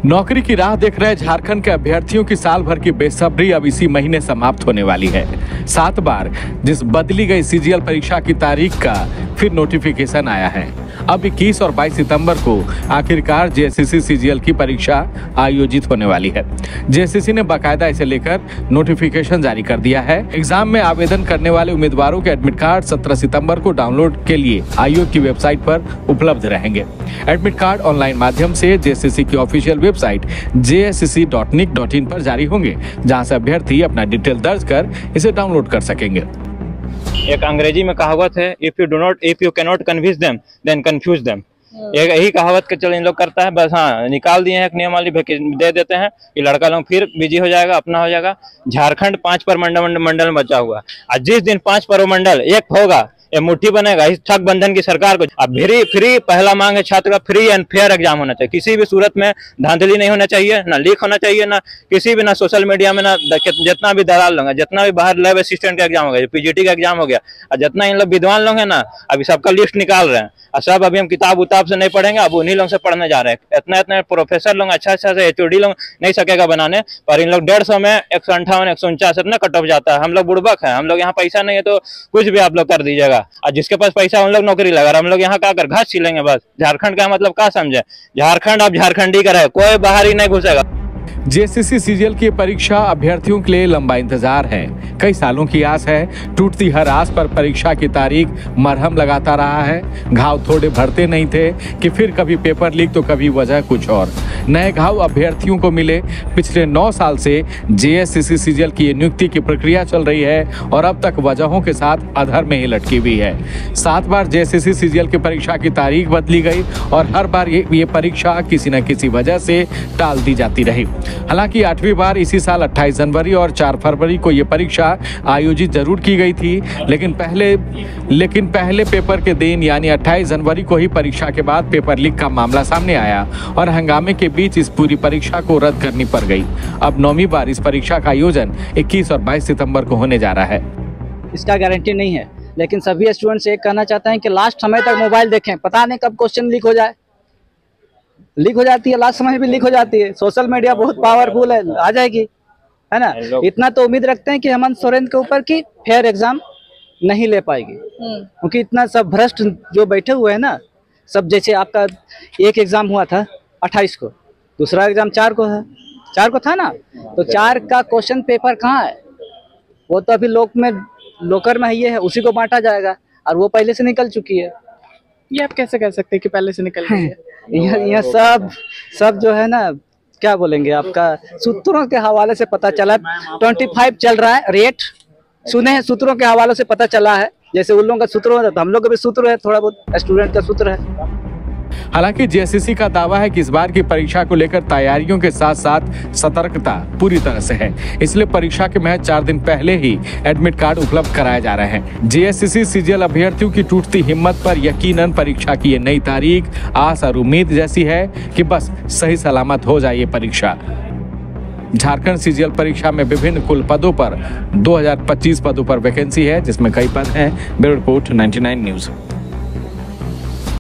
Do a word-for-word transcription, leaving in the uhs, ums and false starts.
नौकरी की राह देख रहे झारखंड के अभ्यर्थियों की साल भर की बेसब्री अब इसी महीने समाप्त होने वाली है। सात बार जिस बदली गई सीजीएल परीक्षा की तारीख का फिर नोटिफिकेशन आया है। अब इक्कीस और बाईस सितंबर को आखिरकार जेएसएससी सीजीएल की परीक्षा आयोजित होने वाली है। जेएसएससी ने बाकायदा इसे लेकर नोटिफिकेशन जारी कर दिया है। एग्जाम में आवेदन करने वाले उम्मीदवारों के एडमिट कार्ड सत्रह सितंबर को डाउनलोड के लिए आयोग की वेबसाइट पर उपलब्ध रहेंगे। एडमिट कार्ड ऑनलाइन माध्यम से जेएसएससी की official website J S S C dot nic dot in पर जारी होंगे, जहां से अभ्यर्थी अपना डिटेल दर्ज कर इसे डाउनलोड कर सकेंगे। एक अंग्रेजी में कहावत है, if you do not if you can not convince them then confuse them. एक यही कहावत के चल इन लोग करता है। बस हाँ, निकाल दिए हैं एक नियमावली दे देते हैं कि लड़का लोग फिर बिजी हो जाएगा, अपना हो जाएगा। झारखंड पांच पर मंडल मंडल में बचा हुआ, और जिस दिन पांच पर मंडल एक होगा ये मुट्ठी बनेगा इस ठग बंधन की सरकार को। अब फ्री फ्री पहला मांग है छात्र का, फ्री एंड फेयर एग्जाम होना चाहिए। किसी भी सूरत में धांधली नहीं होना चाहिए, ना लीक होना चाहिए, ना किसी भी, ना सोशल मीडिया में, ना जितना भी दलाल लोग हैं, जितना भी बाहर लैब असिस्टेंट का एग्जाम हो गया, पीजीटी का एग्जाम हो गया, और जितना इन लोग विद्वान लोग हैं ना, अभी सबका लिस्ट निकाल रहे हैं। और सब अभी हम किताब उताब से नहीं पढ़ेंगे, अब उन्हीं लोग से पढ़ने जा रहे हैं। इतना इतना प्रोफेसर लोग अच्छा अच्छा से एचओडी लोग नहीं सकेगा बनाने, पर इन लोग डेढ़ सौ में एक सौ अंठावन एक सौ उनचास इतना कट ऑफ जाता है। हम लोग बुड़बक है, हम लोग यहाँ पैसा नहीं है तो कुछ भी आप लोग कर दीजिएगा, और जिसके पास पैसा उन लोग नौकरी लगा, हम लोग यहाँ क्या कर घास छीलेंगे। बस झारखंड का मतलब क्या समझे, झारखंड अब झारखंडी का रहे, कोई बाहर ही नहीं घुसेगा। जेएसएससी सीजीएल की परीक्षा अभ्यर्थियों के लिए लंबा इंतजार है। कई सालों की आस है। टूटती हर आस पर परीक्षा की तारीख मरहम लगाता रहा है। घाव थोड़े भरते नहीं थे कि फिर कभी पेपर लीक तो कभी वजह कुछ और। नए घाव अभ्यर्थियों को मिले। पिछले नौ साल से जेएसएससी सीजीएल की नियुक्ति की प्रक्रिया चल रही है और अब तक वजहों के साथ अधर में ही लटकी हुई है। सात बार जेएसएससी सीजीएल की परीक्षा की तारीख बदली गई और हर बार ये, ये परीक्षा किसी न किसी वजह से टाल दी जाती रही। हालांकि आठवीं बार इसी साल अट्ठाईस जनवरी और चार फरवरी को यह परीक्षा आयोजित जरूर की गई थी, लेकिन पहले लेकिन पहले पेपर के दिन यानी अट्ठाईस जनवरी को ही परीक्षा के बाद पेपर लीक का मामला सामने आया और हंगामे के बीच इस पूरी परीक्षा को रद्द करनी पड़ गई। अब नौवीं बार इस परीक्षा का आयोजन इक्कीस और बाईस सितंबर को होने जा रहा है। इसका गारंटी नहीं है, लेकिन सभी स्टूडेंट्स ये कहना चाहते हैं कि लास्ट समय तक मोबाइल देखें, पता नहीं कब क्वेश्चन लीक हो जाए। लीक हो जाती है, लास्ट समय भी लीक हो जाती है। सोशल मीडिया बहुत पावरफुल है, आ जाएगी, है ना। इतना तो उम्मीद रखते हैं कि हेमंत सोरेन के ऊपर की फेयर एग्जाम नहीं ले पाएगी, क्योंकि इतना सब भ्रष्ट जो बैठे हुए हैं ना सब। जैसे आपका एक एग्जाम हुआ था अट्ठाईस को, दूसरा एग्जाम चार को है, चार को था ना, तो चार का क्वेश्चन पेपर कहाँ है? वो तो अभी लोक में लोकर में ये है, उसी को बांटा जाएगा और वो पहले से निकल चुकी है। ये आप कैसे कह सकते हैं कि पहले से निकल गई है? यह यह सब सब जो है ना, क्या बोलेंगे, आपका सूत्रों के हवाले से पता चला। पच्चीस चल रहा है रेट, सुने हैं सूत्रों के हवाले से पता चला है। जैसे उन लोगों का सूत्र होता है तो हम लोग का भी सूत्र है, थोड़ा बहुत स्टूडेंट का सूत्र है। हालांकि जेएसएससी का दावा है कि इस बार की परीक्षा को लेकर तैयारियों के साथ साथ सतर्कता पूरी तरह से है, इसलिए परीक्षा के महज चार दिन पहले ही एडमिट कार्ड उपलब्ध कराए जा रहे हैं। जेएसएससी सीजीएल अभ्यर्थियों की टूटती हिम्मत पर यकीनन परीक्षा की ये नई तारीख आस और उम्मीद जैसी है कि बस सही सलामत हो जाए ये परीक्षा। झारखंड सीजीएल परीक्षा में विभिन्न कुल पदों पर दो हजार पच्चीस पदों पर वैकेंसी है, जिसमें कई पद हैं। Bureau report ninety nine news.